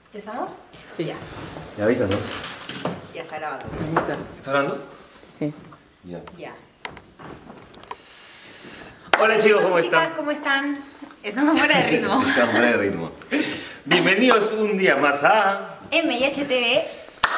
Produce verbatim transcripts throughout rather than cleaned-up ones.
¿Ya estamos? Sí. Ya. ¿Ya avisas, no? Ya está grabando. Ahí está. ¿Estás hablando? Sí. Ya. Ya. Hola chicos, ¿cómo y chicas, están? ¿cómo están? Estamos fuera de ritmo. Sí, estamos fuera de ritmo. Bienvenidos un día más a... M I H T V.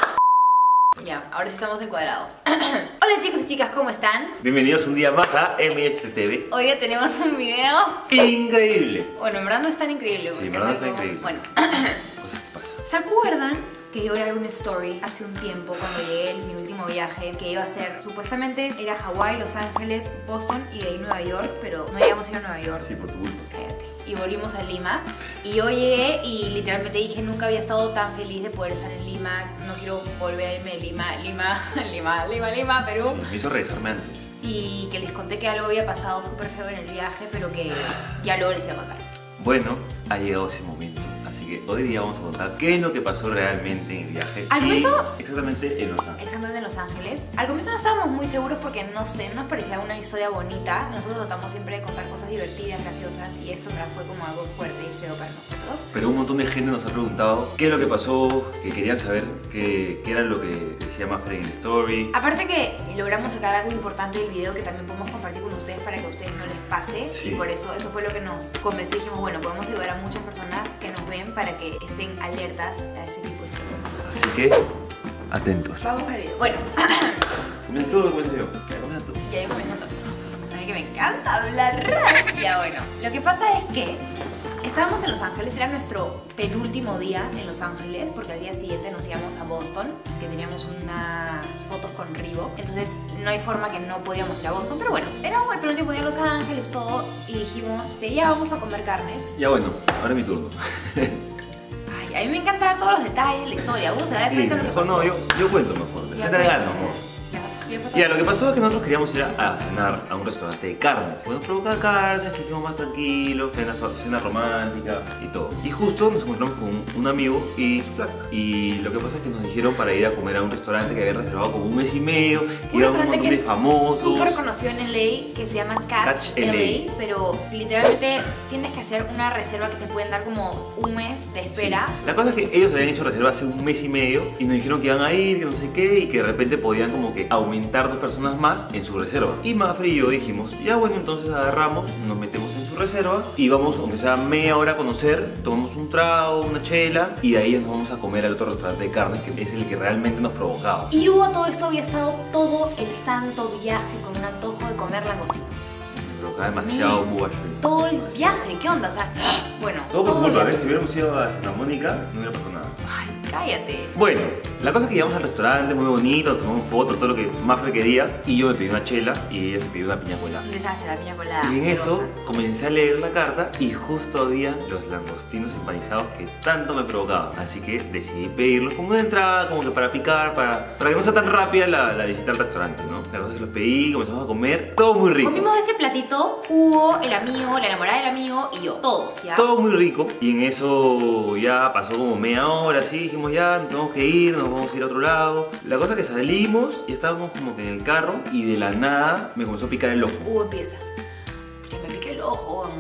Ya, ahora sí estamos encuadrados. Hola chicos y chicas, ¿cómo están? Bienvenidos un día más a M I H T V. Hoy ya tenemos un video. Increíble. Bueno, en verdad no es tan increíble. Sí, porque en verdad fue está como- increíble. Bueno, Cosas que pasan. ¿se acuerdan que yo grabé una story hace un tiempo cuando llegué en mi último viaje? Que iba a ser, supuestamente era Hawái, Los Ángeles, Boston y de ahí Nueva York, pero no llegamos a ir a Nueva York. Sí, por tu culpa. Cállate. Y volvimos a Lima. Y yo llegué y literalmente dije, nunca había estado tan feliz de poder estar en Lima. No quiero volver a irme de Lima, Lima, Lima, Lima, Lima, Perú. Sí, me hizo regresarme antes. Y que les conté que algo había pasado súper feo en el viaje, pero que ya luego les iba a contar. Bueno, ha llegado ese momento. Así que hoy día vamos a contar qué es lo que pasó realmente en el viaje. ¿Al y comienzo? Exactamente en Los Ángeles. Exactamente en Los Ángeles. Al comienzo no estábamos muy seguros porque no sé, no nos parecía una historia bonita. Nosotros tratamos siempre de contar cosas divertidas, graciosas, y esto en verdad fue como algo fuerte y feo para nosotros. Pero un montón de gente nos ha preguntado qué es lo que pasó, que querían saber qué, qué era lo que decía Mafre en el story. Aparte que logramos sacar algo importante del video que también podemos compartir con ustedes para que a ustedes no les pase. Sí. Y por eso, eso fue lo que nos convenció. Dijimos, bueno, podemos ayudar a muchas personas que nos ven para que estén alertas a ese tipo de personas. Así que, atentos. Vamos al video. Bueno, Comienza tú o comienzo yo. Ya, comienza tú. ya yo comienzo todo. A mí que me encanta hablar. Ya bueno, lo que pasa es que estábamos en Los Ángeles, era nuestro penúltimo día en Los Ángeles, porque al día siguiente nos íbamos a Boston, que teníamos unas fotos con Reebok. Entonces no hay forma que no podíamos ir a Boston, pero bueno, era el penúltimo día en Los Ángeles, todo, y dijimos, sí, ya vamos a comer carnes. Ya bueno, ahora es mi turno. Ay, a mí me encantan todos los detalles, la historia, uh, se da de Sí, frente a lo que mejor pasó. no, yo, yo cuento mejor. Ya, Te regalo, cuéntame. amor. Ya, ya, Ya, lo que pasó es que nosotros queríamos ir a, a cenar a un restaurante de carnes. Bueno, nos provocaba carnes, hicimos más tranquilos, cena, cena romántica y todo. Y justo nos encontramos con un, un amigo y su flaca. Y lo que pasa es que nos dijeron para ir a comer a un restaurante que había reservado como un mes y medio, que Un iba un restaurante montón que de es famosos. súper conocido en L A, que se llama Catch, Catch L A, L A, pero literalmente tienes que hacer una reserva que te pueden dar como un mes de espera. Sí. La cosa es que ellos habían hecho reserva hace un mes y medio y nos dijeron que iban a ir, que no sé qué, y que de repente podían como que aumentar dos personas más en su reserva. Y Mafre y yo dijimos, ya bueno, entonces agarramos, nos metemos en su reserva y vamos, aunque sea media hora a conocer, tomamos un trago, una chela y de ahí ya nos vamos a comer al otro restaurante de carnes que es el que realmente nos provocaba. Y hubo todo esto, había estado todo el santo viaje con un antojo de comer langostinos. Me provocaba demasiado Me- buash. Todo el viaje, ¿qué onda? O sea, bueno, Todo por tu el culpa, viaje. ¿ves? Si hubiéramos ido a Santa Mónica, no hubiera pasado nada. Ay, cállate. Bueno, la cosa es que llegamos al restaurante muy bonito, tomamos fotos, todo lo que Mafre quería, y yo me pedí una chela y ella se pidió una piña colada. Un desastre, la piña colada. Y en eso asquerosa. comencé a leer la carta y justo había los langostinos empanizados que tanto me provocaban. Así que decidí pedirlos como una entrada, como que para picar, para, para que no sea tan rápida la, la visita al restaurante, ¿no? La cosa es que los pedí, comenzamos a comer, todo muy rico. Comimos ese platito, Hugo, el amigo, la enamorada del amigo y yo, todos, ¿ya? Todo muy rico y en eso ya pasó como media hora, así dijimos ya, nos tenemos que ir, nos vamos a ir a otro lado. La cosa es que salimos y estábamos como que en el carro y de la nada me comenzó a picar el ojo. Hugo empieza. Que me pique el ojo.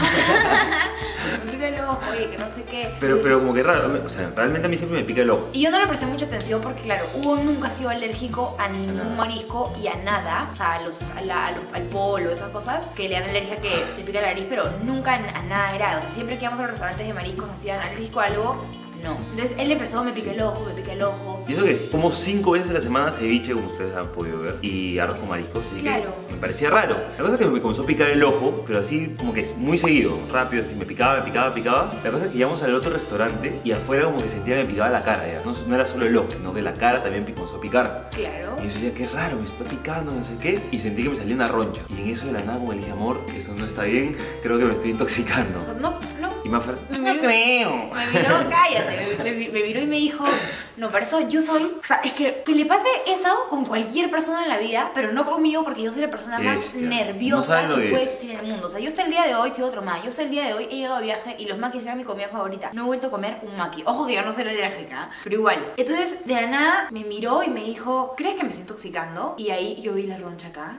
me pica el ojo, oye, que no sé qué. Pero, pero como que raro, o sea, realmente a mí siempre me pica el ojo. Y yo no le presté mucha atención porque, claro, Hugo nunca ha sido alérgico a ningún nada. marisco y a nada. O sea, a los, a la- a los- al polo, esas cosas que le dan alergia, que le pica la nariz, pero nunca a nada era. O sea, siempre que íbamos a los restaurantes de mariscos nos hacían alérgico a algo. No. Entonces él empezó, me pica el ojo, me pica el ojo. Y eso que es como cinco veces a la semana ceviche, como ustedes han podido ver, y arroz con mariscos, así Claro. que me parecía raro. La cosa es que me comenzó a picar el ojo, pero así como que es muy seguido, rápido, y me picaba, me picaba, me picaba. La cosa es que llegamos al otro restaurante y afuera como que sentía que me picaba la cara ya. No, no era solo el ojo, sino que la cara también me comenzó a picar. Claro. Y yo decía, qué raro, me está picando, no sé qué. Y sentí que me salía una roncha. Y en eso de la nada como le dije, amor, esto no está bien, creo que me estoy intoxicando. No, no. Y Mafra, Me no miró- creo. Me miró, cállate, me, me- me miró y me dijo, no, para eso yo soy, o sea, es que, que le pase eso con cualquier persona en la vida, pero no conmigo porque yo soy la persona Sí, más sí, sí. No nerviosa saben lo que que puede es. existir en el mundo. O sea, yo hasta el día de hoy sigo otro más, yo hasta el día de hoy he llegado de viaje y los maquis eran mi comida favorita. No he vuelto a comer un maqui. Ojo que yo no soy alérgica, pero igual. Entonces, de la nada me miró y me dijo, ¿crees que me estoy intoxicando? Y ahí yo vi la roncha acá.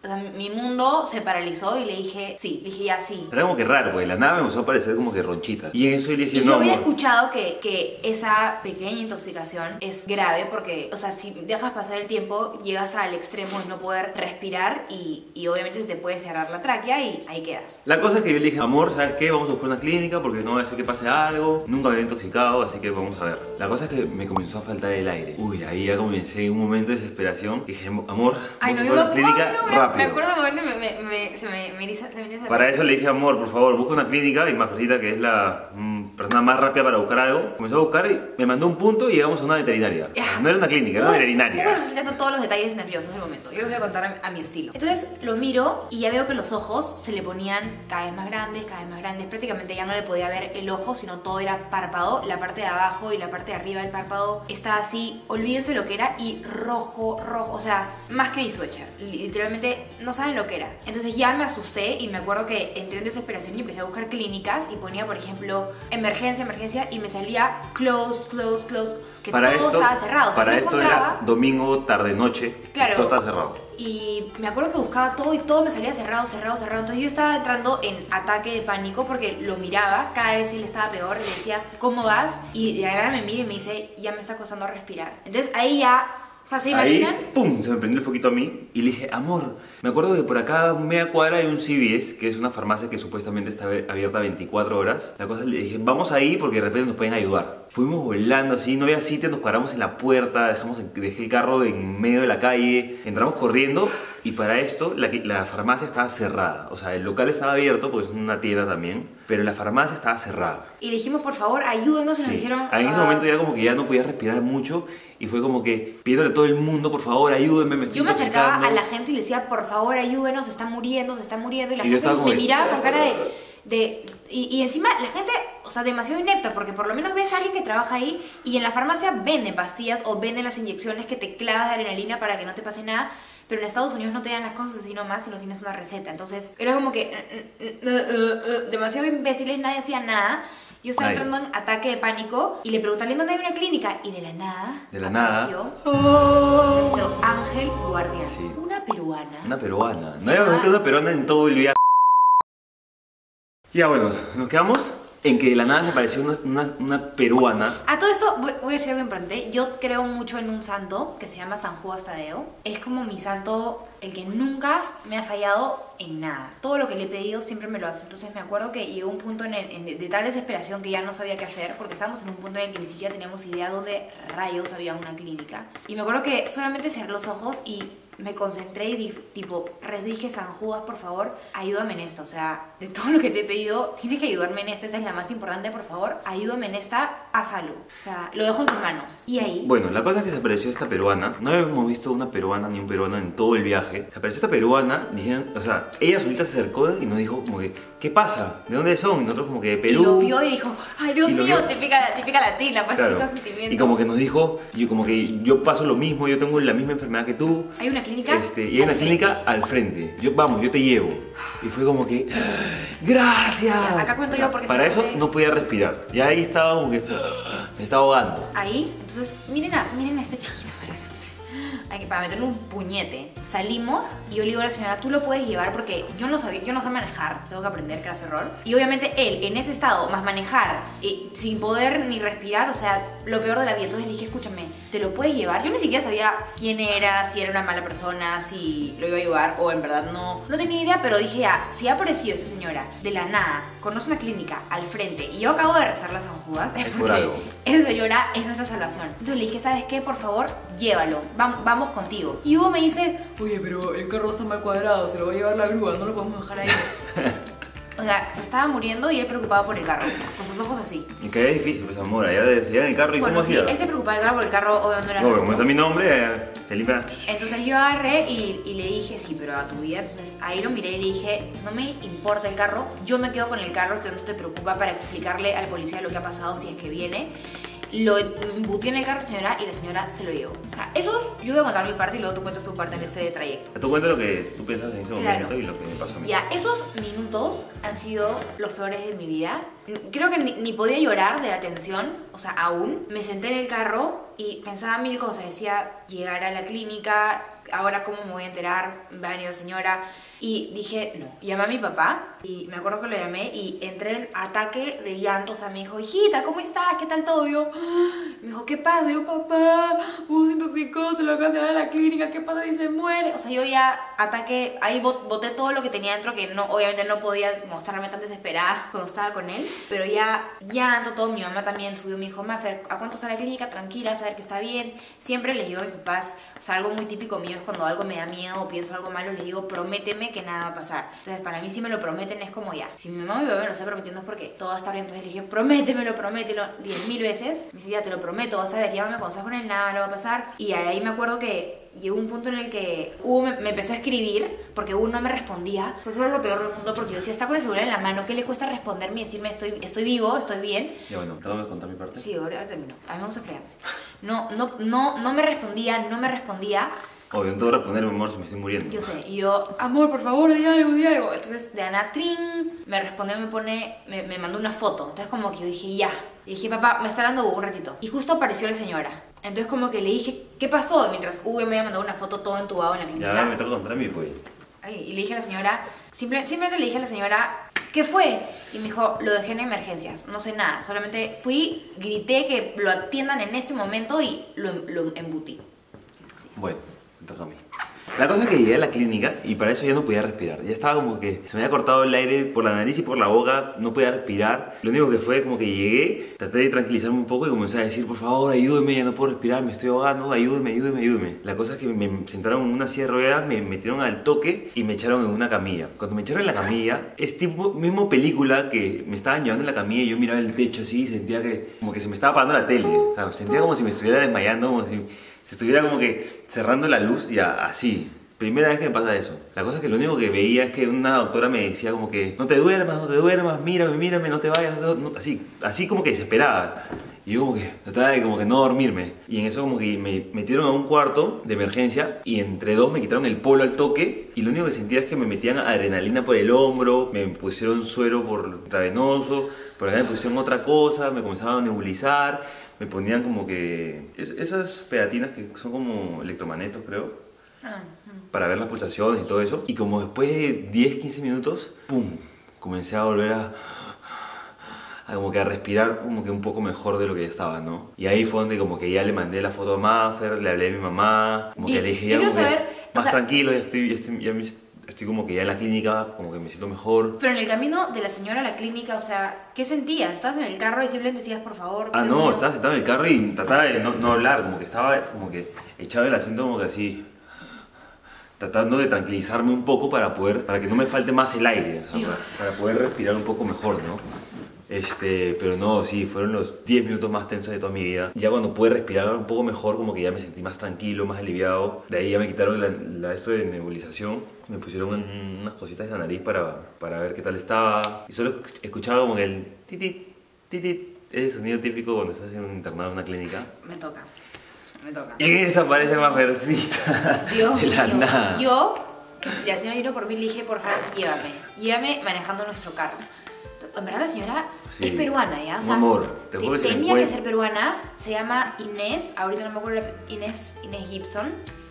o sea, mi mundo se paralizó y le dije, sí, le dije ya sí. Era como que raro, porque de la nada me empezó a parecer como que ronchita. Y en eso le dije, y no, yo había amor. escuchado que, que esa pequeña intoxicación es grave porque, o sea, si dejas pasar el tiempo, llegas al extremo de no poder respirar y, y obviamente se te puede cerrar la tráquea y ahí quedas. La cosa es que yo le dije, amor, ¿sabes qué? Vamos a buscar una clínica porque no va a ser que pase algo. Nunca me había intoxicado, así que vamos a ver. La cosa es que me comenzó a faltar el aire. Uy, ahí ya comencé en un momento de desesperación. Dije, amor, Ay, no, busca una clínica ay, no, me, rápido. me acuerdo un momento, me, me, me, se me, me eriza, se me eriza. Para eso le dije, amor, por favor, busca una clínica. Y más Marcita, que es la mm, persona más rápida para buscar algo, comenzó a buscar y me mandó un punto y llegamos a una veterinaria. Ya. No era una clínica, era una veterinaria. Estoy necesitando todos los detalles nerviosos del momento. Yo les voy a contar a, a mi estilo. Entonces lo miro y ya veo que los ojos se le ponían cada vez más grandes, cada vez más grandes. Prácticamente ya no le podía ver el ojo, sino todo era párpado. La parte de abajo y la parte de arriba del párpado estaba así, olvídense lo que era, y rojo, rojo. O sea, más que mi sweatshirt. Literalmente no saben lo que era. Entonces ya me asusté y me acuerdo que entré en desesperación y empecé a buscar clínicas y ponía, por ejemplo, emergencia, emergencia, y me salía closed, closed, closed, que para todo esto, estaba cerrado. O sea, para no esto encontraba... era domingo, tarde, noche. Claro. Todo estaba cerrado. Y me acuerdo que buscaba todo y todo me salía cerrado, cerrado, cerrado. Entonces yo estaba entrando en ataque de pánico porque lo miraba, cada vez él estaba peor, le decía, ¿cómo vas? Y de la verdad me mira y me dice, ya me está costando respirar. Entonces ahí ya, o sea, ¿se imaginan? Ahí, pum, se me prendió el foquito a mí y le dije, amor, me acuerdo que por acá media cuadra hay un C V S, que es una farmacia que supuestamente está abierta veinticuatro horas. La cosa, le dije, vamos ahí porque de repente nos pueden ayudar. Fuimos volando así, no había sitio, nos paramos en la puerta, dejamos, dejé el carro en medio de la calle, entramos corriendo y para esto la, la farmacia estaba cerrada. O sea, el local estaba abierto porque es una tienda también, pero la farmacia estaba cerrada. Y le dijimos, por favor, ayúdenos, y Sí. nos dijeron... En ese ah, momento ya como que ya no podía respirar mucho y fue como que pidiéndole a todo el mundo, por favor, ayúdenme, me estoy Yo me acercaba intoxicando. a la gente y le decía, por favor, ayúdenos, se está muriendo, se está muriendo. Y la Y yo gente estaba como me que- miraba con cara de... de y, y encima la gente, o sea, demasiado inepta, porque por lo menos ves a alguien que trabaja ahí y en la farmacia venden pastillas o venden las inyecciones que te clavas de adrenalina para que no te pase nada. Pero en Estados Unidos no te dan las cosas así nomás si no tienes una receta. Entonces era como que uh, uh, uh, uh, uh, demasiado imbéciles, nadie hacía nada. Yo estaba Nadie. entrando en ataque de pánico y le pregunté a alguien dónde hay una clínica y de la nada De la nada. apareció nuestro ángel guardián. Sí. Una peruana. Una peruana. Se No habíamos llama- visto una peruana en todo el viaje. Ya bueno, nos quedamos en que de la nada se apareció una, una, una peruana. A todo esto voy, voy a decir algo importante. Yo creo mucho en un santo que se llama San Judas Tadeo. Es como mi santo, el que nunca me ha fallado en nada. Todo lo que le he pedido siempre me lo hace. Entonces me acuerdo que llegó un punto en el, en de, de tal desesperación que ya no sabía qué hacer, porque estábamos en un punto en el que ni siquiera teníamos idea dónde rayos había una clínica. Y me acuerdo que solamente cerré los ojos y me concentré y di, tipo, dije, San Judas, por favor, ayúdame en esta. O sea, de todo lo que te he pedido, tienes que ayudarme en esta. Esa es la más importante, por favor. Ayúdame en esta, hazlo. O sea, lo dejo en tus manos. Y ahí... Bueno, la cosa es que se apareció esta peruana. No habíamos visto una peruana ni un peruano en todo el viaje. Se apareció esta peruana, dijeron, o sea, ella solita se acercó y nos dijo como que, ¿qué pasa? ¿De dónde son? Y nosotros como que de Perú. Y lo vio y dijo, ay, Dios Y lo mío, vio. típica, típica latina, pues Claro. típico sentimiento. Y como que nos dijo, yo como que yo paso lo mismo, yo tengo la misma enfermedad que tú. Hay una clínica. Este, y hay una al clínica frente. al frente. Yo, vamos, yo te llevo. Y fue como que, ¡gracias! Ya, acá cuento O sea, yo porque para estoy eso de- no podía respirar. Y ahí estaba como que, me estaba ahogando. Ahí, entonces, miren a, miren a este chiquito, parece. Hay que para meterle un puñete. Salimos y yo le digo a la señora, tú lo puedes llevar porque yo no sabía, yo no sé manejar, tengo que aprender, que era su error. Y obviamente él, en ese estado, más manejar, y sin poder ni respirar, o sea, lo peor de la vida. Entonces le dije, escúchame, ¿te lo puedes llevar? Yo ni siquiera sabía quién era, si era una mala persona, si lo iba a llevar o en verdad no. No tenía idea, pero dije, ya, si ha aparecido esa señora de la nada, conoce una clínica al frente y yo acabo de rezar las San Judas, es Es por porque algo. esa señora es nuestra salvación. Entonces le dije, ¿sabes qué? Por favor, llévalo. Vamos, vamos contigo. Y Hugo me dice, oye, pero el carro está mal cuadrado, se lo va a llevar la grúa, no lo podemos dejar ahí. O sea, se estaba muriendo y él preocupado por el carro, con sus ojos así. Y que es difícil, pues amor, allá de enseñar en el carro y Bueno, cómo sí, hacía. él se preocupaba del carro porque el carro obviamente no era No, como nuestro. está mi nombre, eh, se limpia. Entonces yo agarré y, y le dije, sí, pero a tu vida. Entonces ahí lo miré y le dije, no me importa el carro, yo me quedo con el carro, si no te preocupa, para explicarle al policía lo que ha pasado si es que viene. Lo embutí en el carro, señora, y la señora se lo llevó. O sea, eso es- yo voy a contar mi parte y luego tú cuentas tu parte en ese trayecto. Tú cuenta lo que tú piensas en ese Claro. momento y lo que me pasó a mí. Ya, esos minutos han sido los peores de mi vida. Creo que ni, ni podía llorar de la tensión, o sea, aún. Me senté en el carro y pensaba mil cosas. Decía, llegar a la clínica, ahora cómo me voy a enterar, va a venir la señora. Y dije, no, llamé a mi papá y me acuerdo que lo llamé y entré en ataque de llanto. O sea, me dijo, hijita, ¿cómo estás? ¿Qué tal todo? Y yo, me dijo, ¿qué pasa? Y yo, papá, uh, se intoxicó, se lo acaban de dar a la clínica, ¿qué pasa? Y se muere. O sea, yo ya ataque, ahí boté todo lo que tenía dentro, que no, obviamente no podía mostrarme tan desesperada cuando estaba con él. Pero ya llanto todo, mi mamá también subió, me dijo, Mafer, ¿a cuánto está la clínica? Tranquila, saber que está bien. Siempre les digo a mis papás, o sea, algo muy típico mío es cuando algo me da miedo o pienso algo malo, les digo, prométeme que nada va a pasar. Entonces, para mí, si me lo prometen, es como ya. Si mi mamá y mi bebé me lo está prometiendo es porque todo va a estar bien. Entonces le dije, prométemelo, promételo diez mil veces. Me dijo, ya te lo prometo, vas a ver, llámame cuando estás con él, nada no va a pasar. Y ahí me acuerdo que llegó un punto en el que Hugo me, me empezó a escribir porque Hugo no me respondía. Eso era lo peor del mundo porque yo decía, está con el celular en la mano, ¿qué le cuesta responderme y decirme estoy, estoy vivo, estoy bien? Ya bueno, ¿te vas a contar mi parte? Sí, ahora termino. A mí me gusta pelear. No, no, no, no me respondía, no me respondía. Obvio, no te voy a responder, mi amor, si me estoy muriendo. Yo sé, y yo, amor, por favor, di algo, di algo. Entonces, de Ana, trin, me respondió, me pone, me, me mandó una foto. Entonces, como que yo dije, ya. Y dije, papá, me está dando Hugo un ratito. Y justo apareció la señora. Entonces, como que le dije, ¿qué pasó? Y mientras Hugo me había mandado una foto todo entubado en la clínica. Ya, me toca contar a mí, pues. Ay, y le dije a la señora, simple, simplemente le dije a la señora, ¿qué fue? Y me dijo, lo dejé en emergencias, no sé nada. Solamente fui, grité que lo atiendan en este momento y lo, lo embutí. Sí. Bueno, me toca a mí. La cosa es que llegué a la clínica y para eso ya no podía respirar. Ya estaba como que se me había cortado el aire por la nariz y por la boca, no podía respirar. Lo único que fue como que llegué, traté de tranquilizarme un poco y comencé a decir, por favor, ayúdeme, ya no puedo respirar, me estoy ahogando, ayúdeme, ayúdeme, ayúdeme. La cosa es que me sentaron en una silla de ruedas, me metieron al toque y me echaron en una camilla. Cuando me echaron en la camilla, es tipo mismo película que me estaban llevando en la camilla y yo miraba el techo así y sentía que como que se me estaba apagando la tele. O sea, sentía como si me estuviera desmayando, como si se estuviera como que cerrando la luz y así. Primera vez que me pasa eso. La cosa es que lo único que veía es que una doctora me decía como que no te duermas, no te duermas, mírame, mírame, no te vayas, no, así, así como que desesperada. Y yo como que trataba de como que no dormirme. Y en eso como que me metieron a un cuarto de emergencia y entre dos me quitaron el polo al toque y lo único que sentía es que me metían adrenalina por el hombro, me pusieron suero por intravenoso, por acá me pusieron otra cosa, me comenzaban a nebulizar, me ponían como que es, esas pegatinas que son como electromagnetos, creo. Ah, Para ver las pulsaciones y todo eso. Y como después de diez a quince minutos, ¡pum! Comencé a volver a, a como que a respirar como que un poco mejor de lo que ya estaba, ¿no? Y ahí fue donde como que ya le mandé la foto a Mafer, le hablé a mi mamá, como y, que le dije yo ya quiero como que saber, más o sea, tranquilo, ya estoy, ya estoy, ya me- estoy como que ya en la clínica, como que me siento mejor. Pero en el camino de la señora a la clínica, o sea, ¿qué sentías? ¿Estabas en el carro y simplemente decías, por favor? Ah, Dios no, mío? estaba sentado en el carro y trataba de no, no hablar, como que estaba como que echado el asiento como que así, tratando de tranquilizarme un poco para poder, para que no me falte más el aire, o sea, para, Dios. para poder respirar un poco mejor, ¿no? Este, pero no, sí, fueron los diez minutos más tensos de toda mi vida. Ya cuando pude respirar un poco mejor, como que ya me sentí más tranquilo, más aliviado. De ahí ya me quitaron la, la- esto de nebulización, me pusieron un- unas cositas en la nariz para, para ver qué tal estaba. Y solo escuchaba como que el titit, titit, ese sonido típico cuando estás en un internado en una clínica. Me toca, me toca. Y en esa aparece Mafercita. Dios de la mío. nada. Yo, la señora vino por mí y le dije, por favor, llévame. Llévame manejando nuestro carro. En verdad la señora Sí. es peruana, ¿ya? O Un sea, amor, te juro que si tenía me que puede- ser peruana. Se llama Inés, ahorita no me acuerdo, la- Inés, Inés Gibson.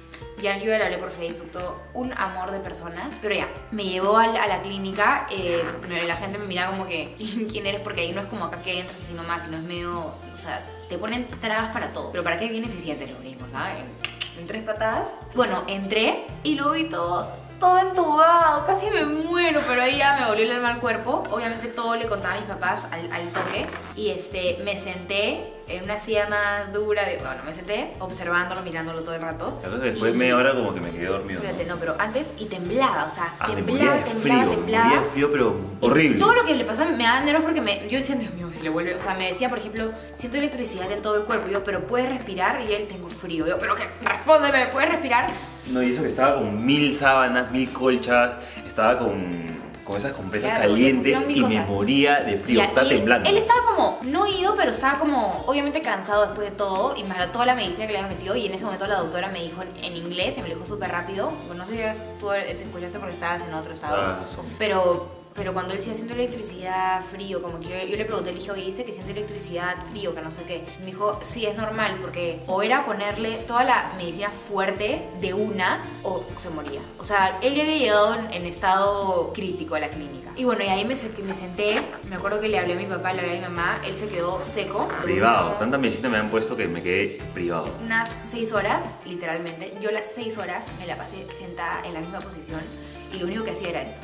Ya yo ya le hablé por Facebook, todo un amor de persona. Pero ya, me llevó a la, a la clínica. eh, me- la gente me mira como que, ¿quién eres? Porque ahí no es como acá que entras así nomás, sino es medio, o sea, te ponen trabas para todo. Pero para qué bien eficiente el organismo, ¿sabes? En, en tres patadas. Bueno, entré y lo vi todo, todo entubado, casi me muero, pero ahí ya me volvió el alma al cuerpo. Obviamente todo le contaba a mis papás al, al toque. Y este, me senté en una silla más dura, de, bueno, me senté observándolo, mirándolo todo el rato. La cosa es que después de Y- media hora como que me quedé dormido. Fíjate, no, pero antes y temblaba, o sea, Ah, me moría temblaba, de temblaba, frío, me temblaba. moría de frío, pero Y horrible. todo lo que le pasaba me daba nervios porque me, yo decía, Dios mío, si le vuelve. O sea, me decía, por ejemplo, siento electricidad en todo el cuerpo. Y yo, pero puedes respirar. Y él, tengo frío. Yo, pero qué, respóndeme, ¿puedes respirar? No, y eso que estaba con mil sábanas, mil colchas, estaba con, con esas compresas Claro, le calientes pusieron mil y me cosas. moría de frío, Y- estaba y él- temblando. Él estaba como, no ido, pero estaba como, obviamente cansado después de todo. Y más toda la medicina que le habían metido. Y en ese momento la doctora me dijo en, en inglés, y me lo dijo súper rápido. Bueno, no sé si tú te escuchaste porque estabas en otro estado. Ah, son- Pero pero cuando él decía siento electricidad, frío, como que yo, yo le pregunté, le dije, oye, dice que siente electricidad, frío, que no sé qué. Me dijo, sí, es normal, porque o era ponerle toda la medicina fuerte de una o se moría. O sea, él ya había llegado en, en estado crítico a la clínica. Y bueno, y ahí me, me senté, me acuerdo que le hablé a mi papá, le hablé a mi mamá, él se quedó seco. Privado, tanta medicina me han puesto que me quedé privado. Unas seis horas, literalmente. Yo las seis horas me la pasé sentada en la misma posición y lo único que hacía era esto.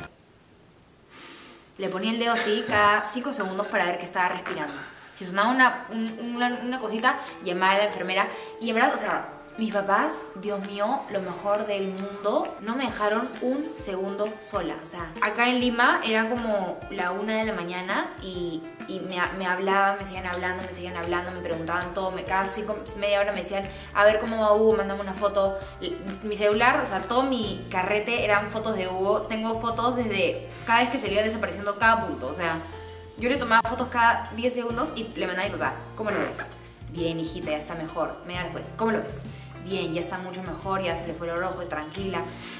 Le ponía el dedo así cada cinco segundos para ver que estaba respirando. Si sonaba una, un, una, una cosita, llamaba a la enfermera. Y en verdad, o sea, mis papás, Dios mío, lo mejor del mundo, no me dejaron un segundo sola. O sea, acá en Lima era como la una de la mañana y, y me, me hablaban, me seguían hablando, me seguían hablando, me preguntaban todo. Me, cada cinco, media hora me decían, a ver cómo va Hugo, mándame una foto. Mi celular, o sea, todo mi carrete eran fotos de Hugo. Tengo fotos desde cada vez que se le iba desapareciendo cada punto. O sea, yo le tomaba fotos cada diez segundos y le mandaba a mi papá. ¿Cómo lo ves? Bien, hijita, ya está mejor. Media hora después, ¿cómo lo ves? Bien, ya está mucho mejor, ya se le fue el rojo, tranquila.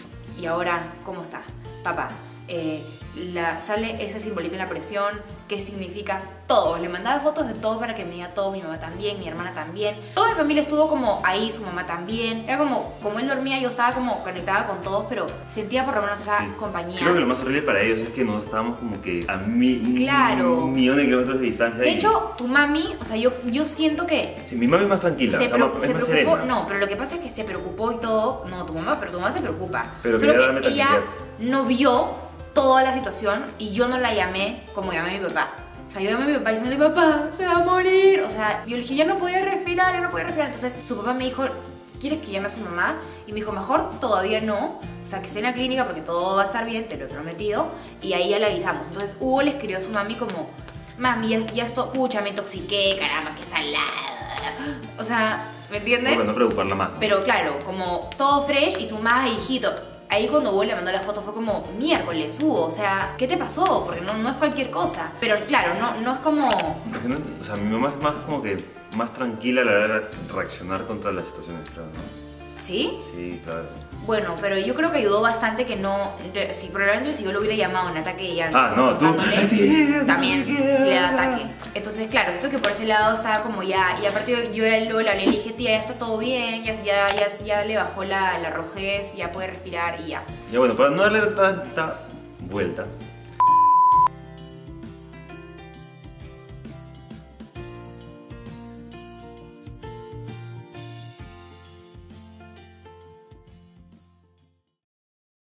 Y ahora, ¿cómo está? Papá, eh, la, sale ese simbolito en la presión, ¿qué significa? Todo. Le mandaba fotos de todo para que me diga todo, mi mamá también, mi hermana también. Toda mi familia estuvo como ahí, su mamá también. Era como, como él dormía, yo estaba como conectada con todos, pero sentía por lo menos esa sí. compañía. Creo que lo más horrible para ellos es que nosotros estábamos como que a mi, claro. un millón de kilómetros de distancia. De y... hecho, tu mami, o sea, yo, yo siento que... Sí, mi mami es más tranquila, se, o sea, preocup, es se más preocupó, serena. No, pero lo que pasa es que se preocupó y todo. No, tu mamá, pero tu mamá se preocupa. Pero solo que que ella no vio toda la situación y yo no la llamé como llamé a mi papá. O sea, yo llamé a mi papá diciéndole, papá, se va a morir. O sea, yo le dije, ya no podía respirar, ya no podía respirar. Entonces su papá me dijo, ¿quieres que llame a su mamá? Y me dijo, mejor todavía no. O sea, que esté en la clínica porque todo va a estar bien, te lo he prometido. Y ahí ya le avisamos. Entonces Hugo le escribió a su mami como, mami, ya, ya esto, pucha, me intoxiqué, caramba, qué salada. O sea, ¿me entiendes? Para no preocuparla más. Pero claro, como todo fresh y tu mamá, hijito. Ahí cuando Hugo le mandó la foto fue como, miércoles, Hugo, o sea, ¿qué te pasó? Porque no, no es cualquier cosa. Pero claro, no, no es como... O sea, mi mamá es más como que más tranquila a la hora de reaccionar contra las situaciones, claro, ¿no? ¿Sí? Sí, claro. Bueno, pero yo creo que ayudó bastante que no... Si probablemente si yo lo hubiera llamado en ataque ya... Ah, no, tú... También le da ataque. Entonces, claro, siento que por ese lado estaba como ya... Y aparte yo, yo luego le hablé y le dije, tía, ya está todo bien, ya, ya, ya, ya le bajó la, la rojez, ya puede respirar y ya. Ya bueno, para no darle tanta vuelta,